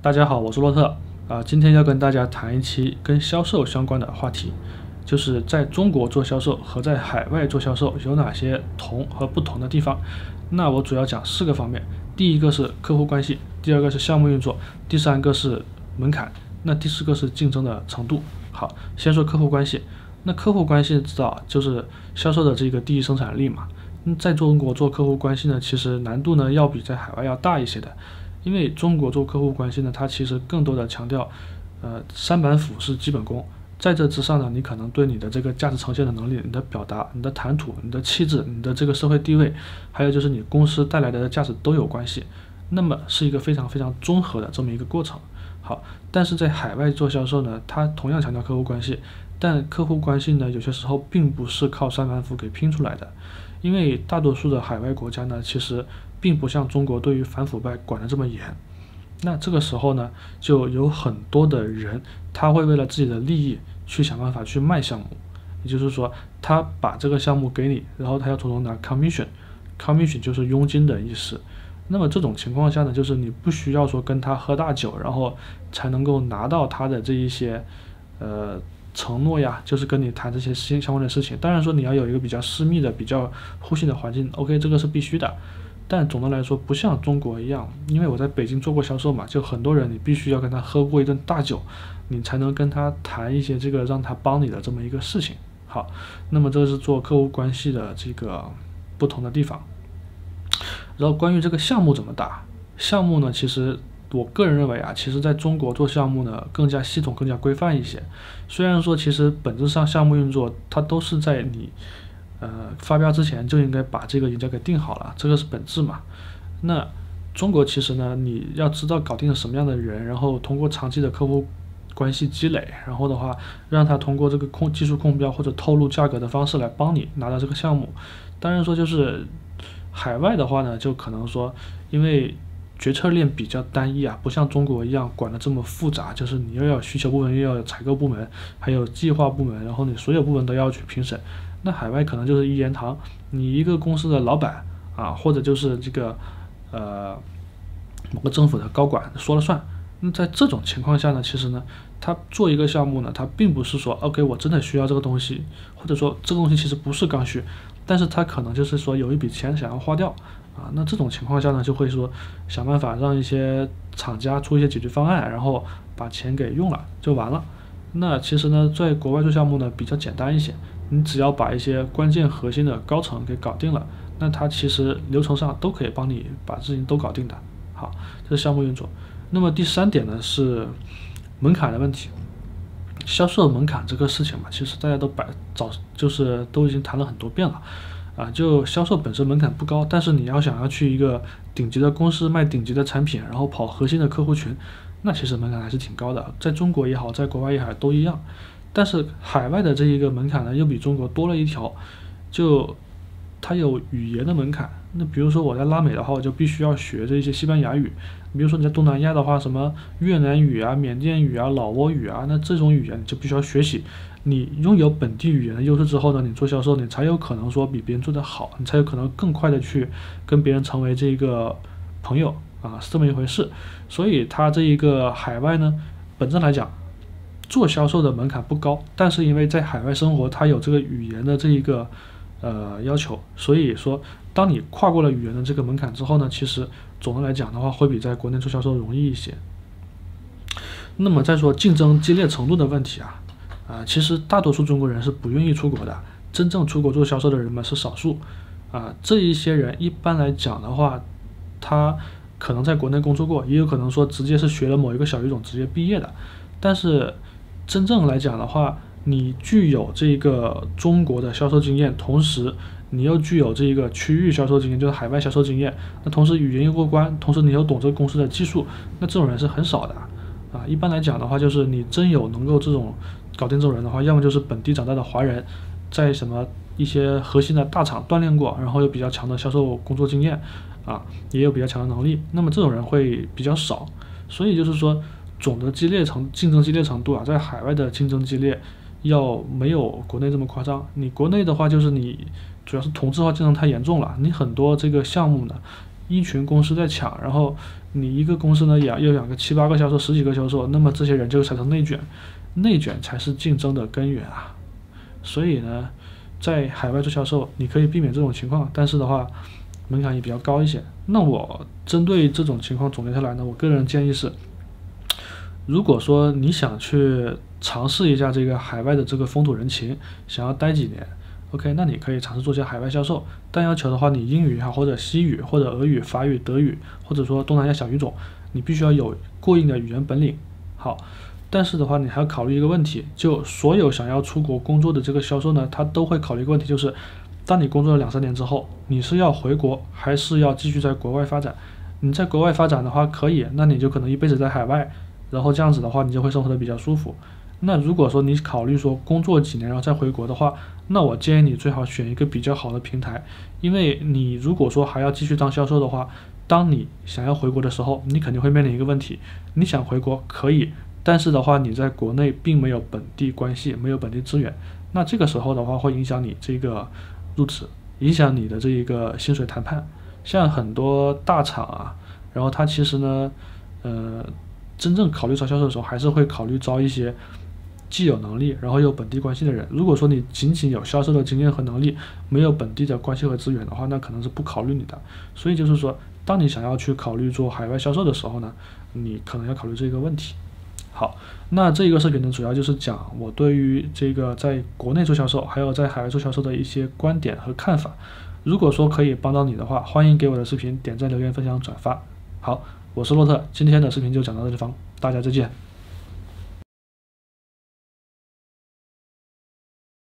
大家好，我是洛特今天要跟大家谈一期跟销售相关的话题，就是在中国做销售和在海外做销售有哪些同和不同的地方。那我主要讲4个方面，第一个是客户关系，第二个是项目运作，第三个是门槛，那第4个是竞争的程度。好，先说客户关系。那客户关系知道就是销售的这个第一生产力嘛。在中国做客户关系呢，其实难度呢要比在海外要大一些的。因为中国做客户关系呢，它其实更多的强调，三板斧是基本功，在这之上呢，你可能对你的这个价值呈现的能力、你的表达、你的谈吐、你的气质、你的这个社会地位，还有就是你公司带来的价值都有关系。那么是一个非常非常综合的这么一个过程。好，但是在海外做销售呢，它同样强调客户关系，但客户关系呢，有些时候并不是靠三板斧给拼出来的，因为大多数的海外国家呢，其实并不像中国对于反腐败管得这么严。那这个时候呢，就有很多的人，他会为了自己的利益去想办法去卖项目，也就是说，他把这个项目给你，然后他要从中拿 commission 就是佣金的意思。那么这种情况下呢，就是你不需要说跟他喝大酒，然后才能够拿到他的这一些承诺呀，就是跟你谈这些相关的事情。当然说你要有一个比较私密的、比较互信的环境 ，OK， 这个是必须的。但总的来说，不像中国一样，因为我在北京做过销售嘛，就很多人你必须要跟他喝过一顿大酒，你才能跟他谈一些这个让他帮你的这么一个事情。好，那么这是做客户关系的这个不同的地方。然后关于这个项目怎么打，项目呢，其实我个人认为其实在中国做项目呢更加系统、更加规范一些。虽然说其实本质上项目运作它都是在你发标之前就应该把这个赢家给定好了，这个是本质嘛。那中国其实呢，你要知道搞定什么样的人，然后通过长期的客户关系积累，然后的话让他通过这个技术控标或者透露价格的方式来帮你拿到这个项目。当然说就是海外的话呢，就可能说因为决策链比较单一不像中国一样管得这么复杂，就是你又要有需求部门，又要有采购部门，还有计划部门，然后你所有部门都要去评审。那海外可能就是一言堂，你一个公司的老板或者就是这个某个政府的高管说了算。那在这种情况下呢，其实呢，他做一个项目呢，他并不是说 OK 我真的需要这个东西，或者说这个东西其实不是刚需，但是他可能就是说有一笔钱想要花掉那这种情况下呢，就会说想办法让一些厂家出一些解决方案，然后把钱给用了就完了。那其实呢，在国外做项目呢比较简单一些，你只要把一些关键核心的高层给搞定了，那它其实流程上都可以帮你把事情都搞定的。好，这是项目运作。那么第3点呢是门槛的问题。销售门槛这个事情嘛，其实大家就是都已经谈了很多遍了就销售本身门槛不高，但是你想要去一个顶级的公司卖顶级的产品，然后跑核心的客户群，那其实门槛还是挺高的，在中国也好，在国外也好都一样。但是海外的这一个门槛呢，又比中国多了一条，就它有语言的门槛。那比如说我在拉美的话，我就必须要学这些西班牙语。比如说你在东南亚的话，什么越南语缅甸语老挝语那这种语言你就必须要学习。你拥有本地语言的优势之后呢，你做销售你才有可能说比别人做得好，你才有可能更快的去跟别人成为这个朋友是这么一回事。所以它这一个海外呢，本质来讲做销售的门槛不高，但是因为在海外生活，它有这个语言的这一个要求，所以说当你跨过了语言的这个门槛之后呢，其实总的来讲的话，会比在国内做销售容易一些。那么再说竞争激烈程度的问题其实大多数中国人是不愿意出国的，真正出国做销售的人们是少数这一些人一般来讲的话，他可能在国内工作过，也有可能说直接是学了某一个小语种直接毕业的。但是真正来讲的话，你具有这个中国的销售经验，同时你又具有这个区域销售经验，就是海外销售经验，那同时语言又过关，同时你又懂这个公司的技术，那这种人是很少的一般来讲的话，就是你真有能够这种搞定这种人的话，要么就是本地长大的华人，在什么一些核心的大厂锻炼过，然后有比较强的销售工作经验也有比较强的能力，那么这种人会比较少。所以就是说总的竞争激烈程度在海外的竞争激烈要没有国内这么夸张。你国内的话，就是你主要是同质化竞争太严重了，你很多这个项目呢一群公司在抢，然后你一个公司呢要养个7、8个销售、10几个销售，那么这些人就产生内卷，内卷才是竞争的根源啊。所以呢，在海外做销售，你可以避免这种情况，但是的话，门槛也比较高一些。那我针对这种情况总结下来呢，我个人建议是，如果说你想去尝试一下这个海外的这个风土人情，想要待几年，OK，那你可以尝试做些海外销售，但要求的话，你英语或者西语或者俄语、法语、德语，或者说东南亚小语种，你必须要有过硬的语言本领。好，但是的话，你还要考虑一个问题，就所有想要出国工作的这个销售呢，他都会考虑一个问题，就是当你工作了2、3年之后，你是要回国还是要继续在国外发展？你在国外发展的话可以，那你就可能一辈子在海外，然后这样子的话，你就会生活的比较舒服。那如果说你考虑说工作几年然后再回国的话，那我建议你最好选一个比较好的平台，因为你如果说还要继续当销售的话，当你想要回国的时候，你肯定会面临一个问题，你想回国可以，但是的话你在国内并没有本地关系，没有本地资源，那这个时候的话会影响你这个入职，影响你的这一个薪水谈判。像很多大厂啊，然后它其实呢，真正考虑招销售的时候，还是会考虑招一些既有能力，然后又有本地关系的人。如果说你仅仅有销售的经验和能力，没有本地的关系和资源的话，那可能是不考虑你的。所以就是说，当你想要去考虑做海外销售的时候呢，你可能要考虑这个问题。好，那这一个视频呢，主要就是讲我对于这个在国内做销售，还有在海外做销售的一些观点和看法。如果说可以帮到你的话，欢迎给我的视频点赞、留言、分享、转发。好，我是洛特，今天的视频就讲到这地方，大家再见。